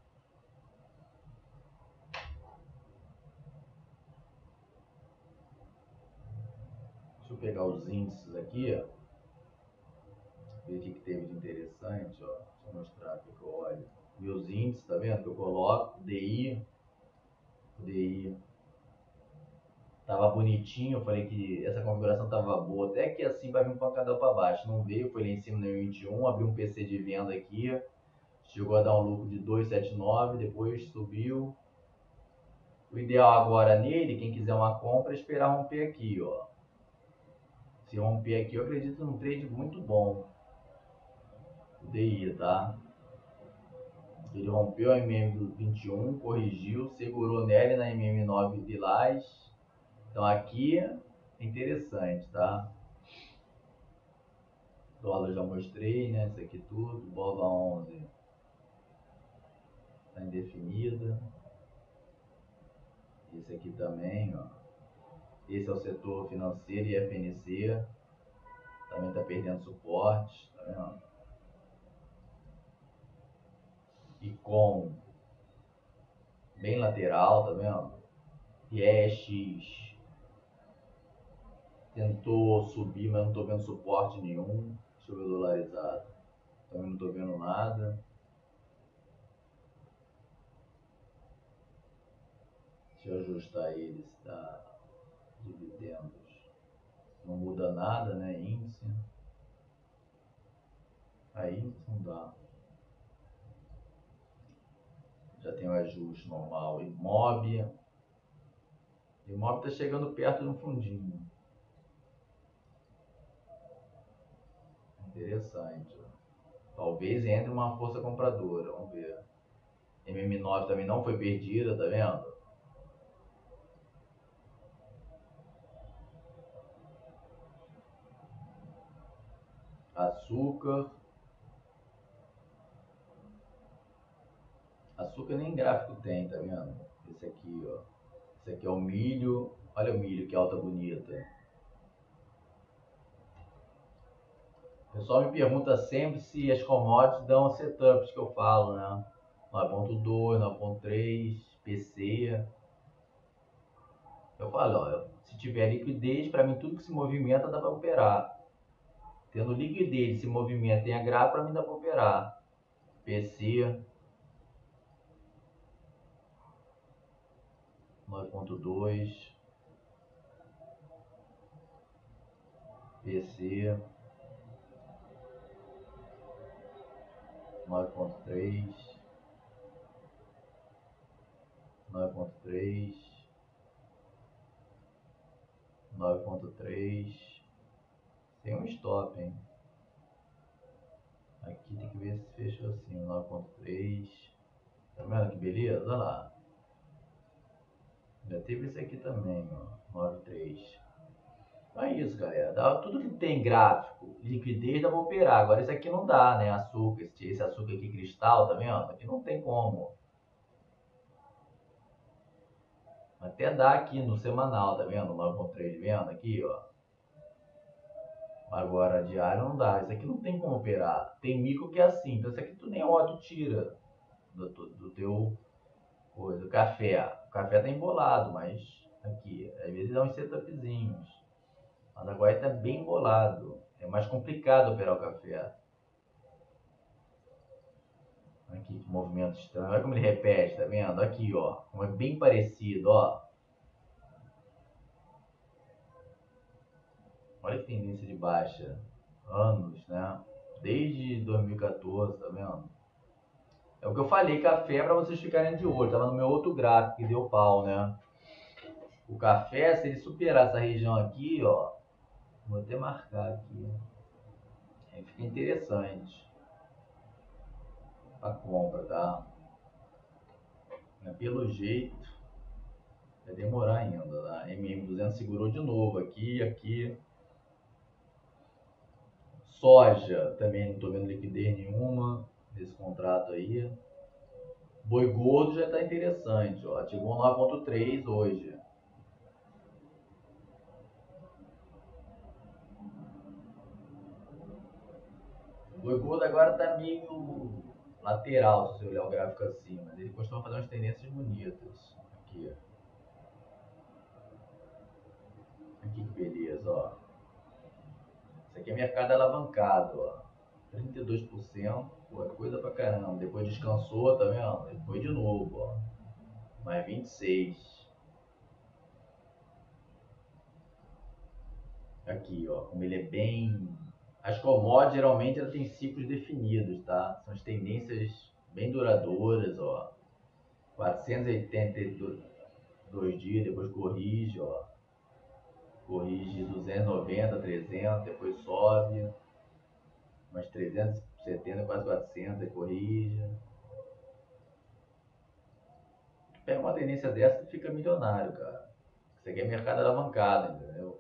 Deixa eu pegar os índices aqui, ó. Ver o que teve de interessante, ó. Deixa eu mostrar aqui que eu olho. Meus índices, tá vendo? Que eu coloco. DI. O DI tava bonitinho. Eu falei que essa configuração tava boa. Até que assim vai vir um pancadão para baixo. Não veio, foi lá em cima no 21. Abriu um PC de venda aqui. Chegou a dar um lucro de 2,79. Depois subiu. O ideal agora nele, quem quiser uma compra, é esperar romper aqui, ó. Se romper aqui, eu acredito num trade muito bom. O DI, tá? Ele rompeu a MM do 21, corrigiu, segurou nele na MM9 Lilás. Então aqui é interessante, tá? Dólar já mostrei, né? Isso aqui tudo. BOVA 11 tá indefinida. Esse aqui também, ó. Esse é o setor financeiro e FNC. Também tá perdendo suporte, tá vendo? E com bem lateral, tá vendo? E EX tentou subir, mas não tô vendo suporte nenhum. Deixa eu ver o dolarizado. Também não tô vendo nada. Deixa eu ajustar eles, tá? Dividendos. Não muda nada, né? Índice. Aí não dá. Já tem o ajuste normal. Imob. Imob tá chegando perto de um fundinho. Interessante. Talvez entre uma força compradora. Vamos ver. MM9 também não foi perdida, tá vendo? Açúcar. Açúcar nem gráfico tem, tá vendo? Esse aqui, ó. Esse aqui é o milho. Olha o milho, que alta bonita. O pessoal me pergunta sempre se as commodities dão setups que eu falo, né? 9.2, 9.3, PC. Eu falo, ó, se tiver liquidez, para mim tudo que se movimenta dá para operar. Tendo liquidez, se movimenta tem a gráfico, para mim dá para operar. PC 9.2, PC 9.3, 9.3, 9.3. Tem um stop, hein? Aqui tem que ver se fechou assim, 9.3. Tá vendo que beleza? Olha lá. Já teve esse aqui também, ó. 9.3. Então é isso, galera. Tudo que tem gráfico, liquidez, dá pra operar. Agora esse aqui não dá, né? Açúcar, esse açúcar aqui cristal, tá vendo? Aqui não tem como. Até dá aqui no semanal, tá vendo? 9.3 vendo aqui, ó. Agora diário não dá. Isso aqui não tem como operar. Tem micro que é assim. Então isso aqui tu nem tu tira do teu coisa. O café. O café tá embolado, mas aqui. Às vezes dá uns setupzinhos. Mas agora está bem embolado. É mais complicado operar o café. Aqui, que movimento estranho. Olha como ele repete, tá vendo? Aqui, ó. Como é bem parecido, ó. Olha que tendência de baixa. Anos, né? Desde 2014, tá vendo? É o que eu falei, café, para vocês ficarem de olho. Tava no meu outro gráfico que deu pau, né? O café, se ele superar essa região aqui, ó. Vou até marcar aqui. Aí fica interessante. A compra, tá? Pelo jeito, vai demorar ainda. Tá? MM200 segurou de novo aqui. Soja, também não estou vendo liquidez nenhuma nesse contrato aí. Boi gordo já está interessante, ó. Ativou 9,3 hoje. O boi gordo agora está meio lateral, se você olhar o gráfico assim, mas ele costuma fazer umas tendências bonitas. Aqui, aqui que beleza, ó. Isso aqui é mercado alavancado, ó. 32%, pô, é coisa pra caramba. Depois descansou, tá vendo? Ele foi de novo, ó. Mais 26. Aqui, ó, como ele é bem... As commodities geralmente ela tem ciclos definidos, tá? São as tendências bem duradouras, ó. 482 dias, depois corrige, ó. Corrige 290, 300, depois sobe. Mais 370, quase 400, corrige. Pega uma tendência dessa e fica milionário, cara. Isso aqui é mercado alavancado, entendeu?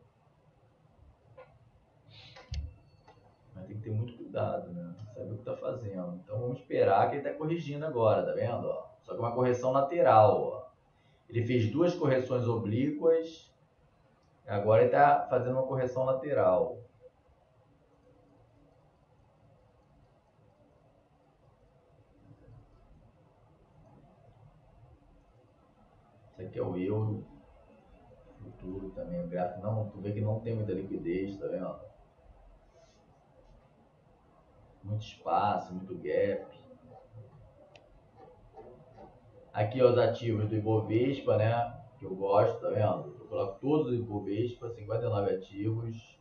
Mas tem que ter muito cuidado, né? Saber o que tá fazendo. Então vamos esperar que ele tá corrigindo agora, tá vendo? Ó? Só que uma correção lateral, ó. Ele fez duas correções oblíquas, agora ele tá fazendo uma correção lateral. Isso aqui é o euro futuro também. O gráfico não, tu vê que não tem muita liquidez, tá vendo? Muito espaço, muito gap. Aqui ó, os ativos do Ibovespa, né? Que eu gosto, tá vendo? Eu coloco todos os Ibovespa, 59 ativos.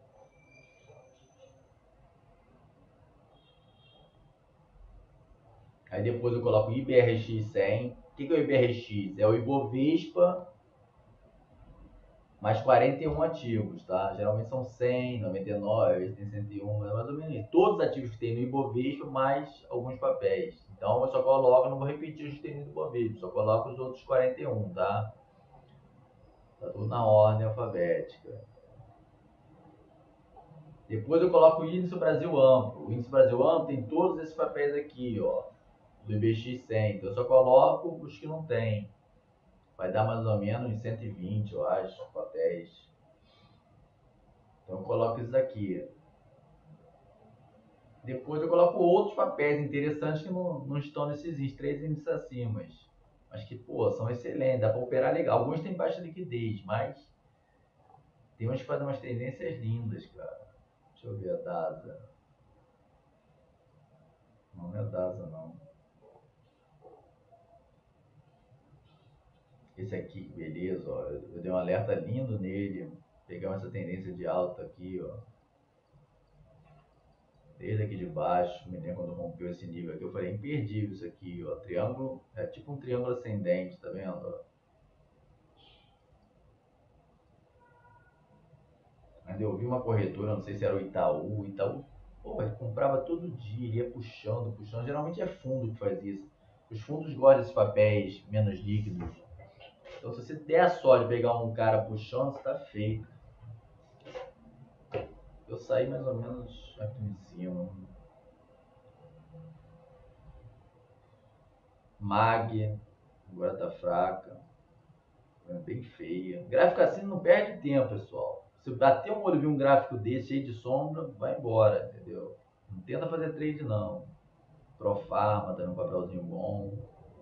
Aí depois eu coloco IBRX 100. O que é o IBRX? É o Ibovespa mais 41 ativos, tá? Geralmente são 100, 99, às vezes tem 101, mas é mais ou menos isso. Todos os ativos que tem no Ibovespa mais alguns papéis. Então eu só coloco, não vou repetir os que tem no Ibovespa, só coloco os outros 41, tá? Tá tudo na ordem alfabética. Depois eu coloco o índice Brasil Amplo. O índice Brasil Amplo tem todos esses papéis aqui, ó, do IBX 100. Então eu só coloco os que não tem. Vai dar mais ou menos 120, eu acho, papéis. Então eu coloco esses aqui. Depois eu coloco outros papéis interessantes que não estão nesses 3 índices acima. Mas que, pô, são excelentes, dá para operar legal. Alguns têm baixa liquidez, mas tem uns que fazem umas tendências lindas, cara. Deixa eu ver a DASA. Não é DASA, não. Esse aqui, beleza, ó. Eu dei um alerta lindo nele. Pegamos essa tendência de alta aqui, ó. Desde aqui de baixo, me lembro quando rompeu esse nível aqui, eu falei, imperdível isso aqui, ó. Triângulo, é tipo um triângulo ascendente, tá vendo? Ó. Ainda eu vi uma corretora, não sei se era o Itaú. Itaú, pô, ele comprava todo dia, ele ia puxando, puxando. Geralmente é fundo que faz isso. Os fundos gostam desses papéis menos líquidos. Então, se você der a sorte de pegar um cara puxando, você tá feito. Eu saí mais ou menos aqui em cima. Mag, agora tá fraca. É bem feia. Gráfico assim não perde tempo, pessoal. Se bater um olho e ver um gráfico desse cheio de sombra, vai embora, entendeu? Não tenta fazer trade não. Profarma tá num papelzinho bom.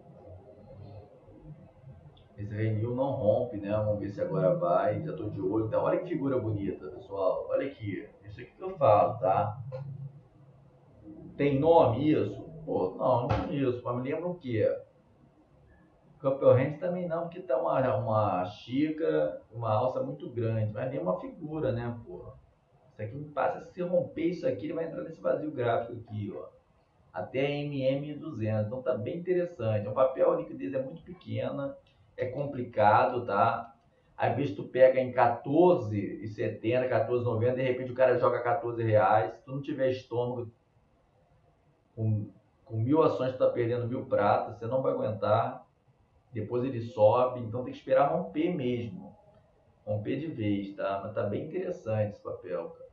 Esse Renew não rompe, né? Vamos ver se agora vai. Já tô de olho. Então, olha que figura bonita, pessoal. Olha aqui. Isso aqui que eu falo, tá? Tem nome isso? Pô, não conheço. Mas me lembra o quê? Couple Hand também não, porque tá uma xícara, uma alça muito grande. Mas nem uma figura, né, pô? Isso aqui me passa, se romper isso aqui, ele vai entrar nesse vazio gráfico aqui, ó. Até MM200. Então tá bem interessante. O papel, a liquidez é muito pequena, é complicado, tá? Às vezes tu pega em 14,70, 14,90, de repente o cara joga R$ 14. Se tu não tiver estômago, com 1.000 ações tu tá perdendo 1.000 pratas, você não vai aguentar. depois ele sobe, então tem que esperar romper mesmo, romper de vez, tá? Mas tá bem interessante esse papel, cara.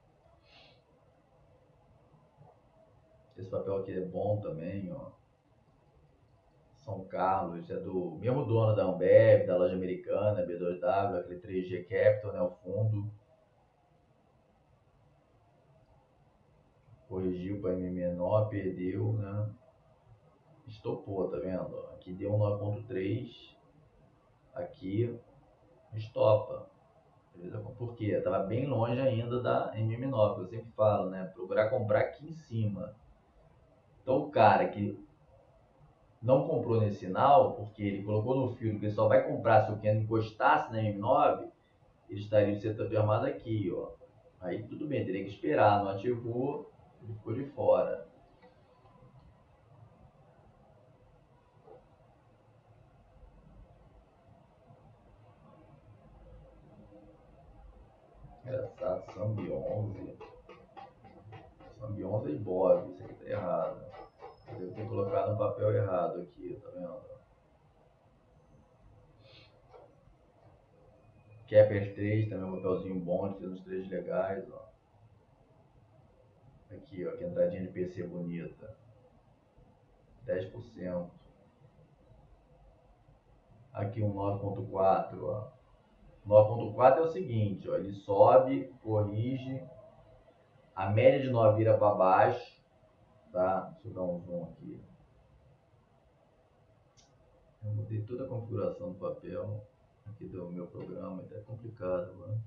Esse papel aqui é bom também, ó. São Carlos, é do mesmo dono da Ambev, da loja americana, B2W, aquele 3G Capital, né, o fundo. Corrigiu para M menor, perdeu, né? Estopou, tá vendo? Aqui deu um 9.3, aqui estopa. Por quê? Estava bem longe ainda da MM9, que eu sempre falo, né? Procurar comprar aqui em cima. Então o cara que não comprou nesse sinal, porque ele colocou no filtro que ele só vai comprar se o Keno encostasse na MM9, ele estaria de setup armado aqui, ó. Aí tudo bem, teria que esperar, não ativou, ele ficou de fora. Engraçado, Sambi 11. Sambi 11 e Bob, isso aqui tá errado. Eu devo ter colocado um papel errado aqui, tá vendo? Kepler 3 também é um papelzinho bom, ele fez uns 3 legais, ó. Aqui, ó, que entradinha de PC bonita. 10%. Aqui um 9.4, ó. 9.4 é o seguinte, ó, ele sobe, corrige, a média de 9 vira para baixo, tá? Deixa eu dar um zoom aqui. Eu mudei toda a configuração do papel aqui do meu programa, é complicado, mano.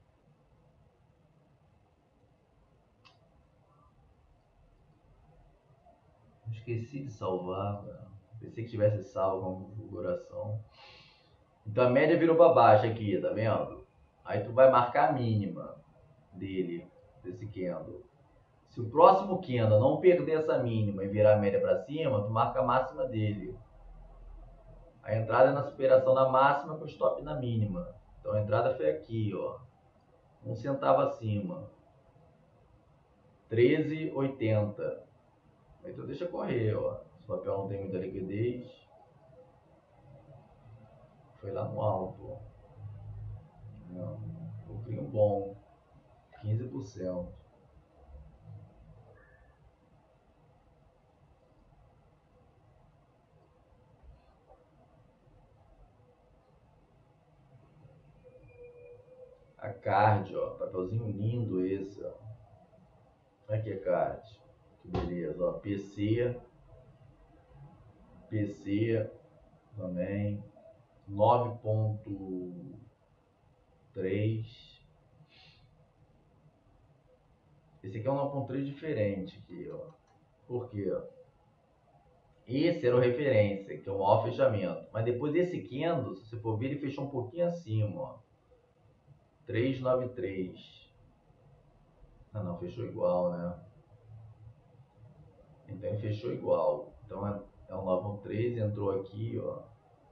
Esqueci de salvar, mano. Pensei que tivesse salvo a configuração. Então a média virou para baixo aqui, tá vendo? Aí tu vai marcar a mínima dele, desse candle. Se o próximo candle não perder essa mínima e virar a média para cima, tu marca a máxima dele. A entrada é na superação da máxima com stop na mínima. Então a entrada foi aqui, ó. 1 centavo acima. 13,80. Então deixa correr, ó. Se o papel não tem muita liquidez, foi lá no alto, ó. Lucrinho bom. 15%. A card, ó. Papelzinho lindo esse, ó. Aqui a card. Que beleza, ó. PC também. 9.3. Esse aqui é um 9.3 diferente aqui, ó. Por quê? Esse era o referência, que é o maior fechamento. Mas depois desse candle, se você for ver, ele fechou um pouquinho acima, ó. 393. Ah não, fechou igual, né? Então ele fechou igual. Então é um 913, entrou aqui, ó.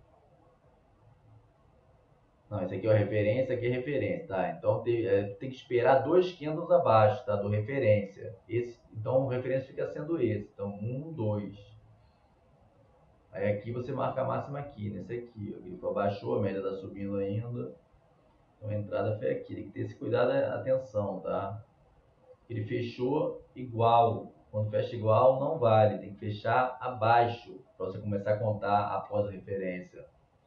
Não, esse aqui é a referência, aqui é referência, tá? Então tem que esperar 2 candles abaixo, tá? Do referência. Então o referência fica sendo esse. Então 1, 2. Aí aqui você marca a máxima aqui, nesse aqui. Ó. Ele abaixou, a média tá subindo ainda. Então a entrada foi aqui. Tem que ter esse cuidado, atenção, tá? Ele fechou igual. Quando fecha igual, não vale. Tem que fechar abaixo para você começar a contar após a referência.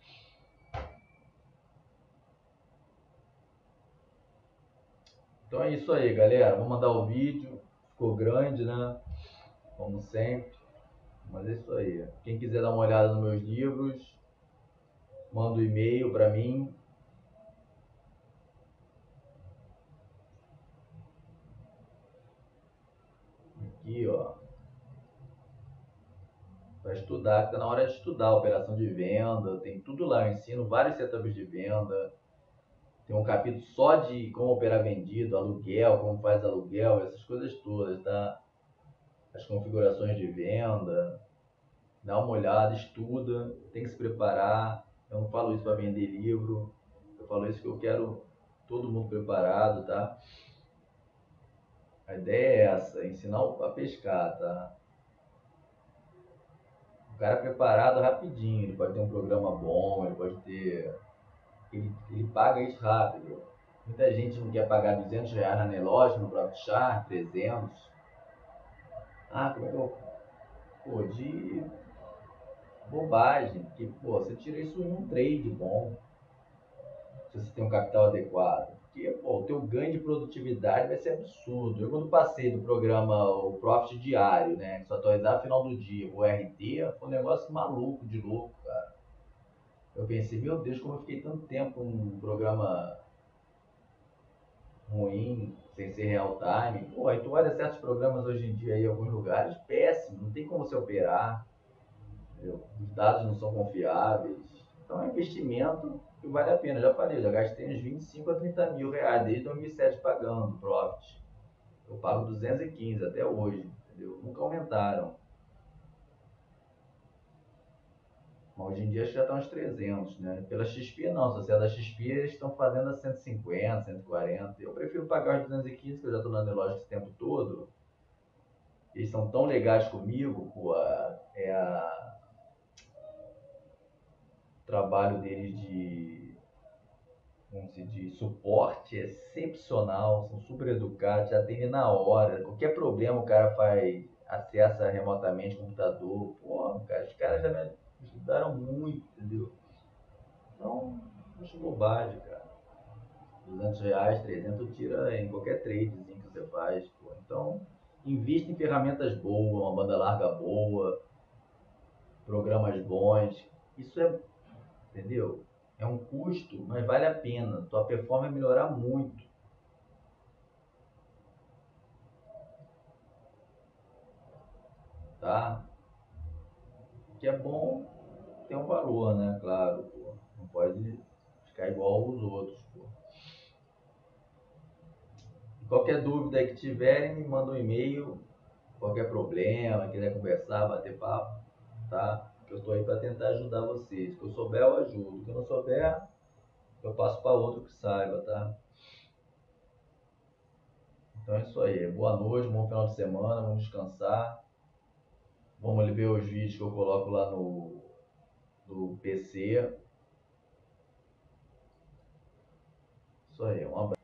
Então é isso aí, galera. Vou mandar o vídeo. Ficou grande, né? Como sempre. Mas é isso aí. Quem quiser dar uma olhada nos meus livros, manda um e-mail para mim. Aqui, ó. Para estudar, que tá na hora de estudar a operação de venda. Tem tudo lá. Eu ensino vários setups de venda. Tem um capítulo só de como operar vendido, aluguel, como faz aluguel, essas coisas todas, tá? As configurações de venda. Dá uma olhada, estuda, tem que se preparar. Eu não falo isso para vender livro, eu falo isso que eu quero todo mundo preparado, tá? A ideia é essa, ensinar a pescar, tá? cara preparado rapidinho, ele pode ter um programa bom, ele pode ter... Ele paga isso rápido. Muita gente não quer pagar R$ 200 na Nelogic, no ProfitShark, 300. Ah, como é que eu... Pô, de bobagem, porque, pô, você tira isso em um trade bom, se você tem um capital adequado. Porque, pô, o teu ganho de produtividade vai ser absurdo. Eu, quando passei do programa, o Profit diário, né, que só atualizava no final do dia, o RT, foi um negócio maluco, de louco, cara. Eu pensei, meu Deus, como eu fiquei tanto tempo num programa ruim, sem ser real time. Pô, aí tu olha certos programas hoje em dia aí, em alguns lugares, péssimo, não tem como você operar, entendeu? Os dados não são confiáveis. Então é um investimento que vale a pena. Eu já falei, eu já gastei uns 25 a 30 mil reais desde 2007 pagando Profit. Eu pago 215 até hoje, entendeu? Nunca aumentaram. Mas hoje em dia acho que já estão uns 300, né? Pela XP não, se você é da XP, eles estão fazendo a 150, 140. Eu prefiro pagar os 215, que eu já estou na Nelogic esse tempo todo. Eles são tão legais comigo, pô, o trabalho deles de suporte é excepcional, são super educados, já atendem na hora. Qualquer problema o cara faz, acessa remotamente o computador. Pô, cara, os caras já me ajudaram muito, entendeu? Então, acho bobagem, cara. R$ 200, 300 tira em qualquer tradezinho que você faz, pô. Então, invista em ferramentas boas, uma banda larga boa, programas bons. Isso é, entendeu? É um custo, mas vale a pena. Tua performance vai melhorar muito, tá? O que é bom tem um valor, né? Claro, pô. Não pode ficar igual aos outros, pô. Qualquer dúvida que tiverem, me manda um e-mail. Qualquer problema, quiser conversar, bater papo, tá? Eu estou aí para tentar ajudar vocês. Se eu souber, eu ajudo. Se eu não souber, eu passo para outro que saiba, tá? Então é isso aí. Boa noite, bom final de semana, vamos descansar. Vamos ver os vídeos que eu coloco lá no PC. Isso aí, um abraço.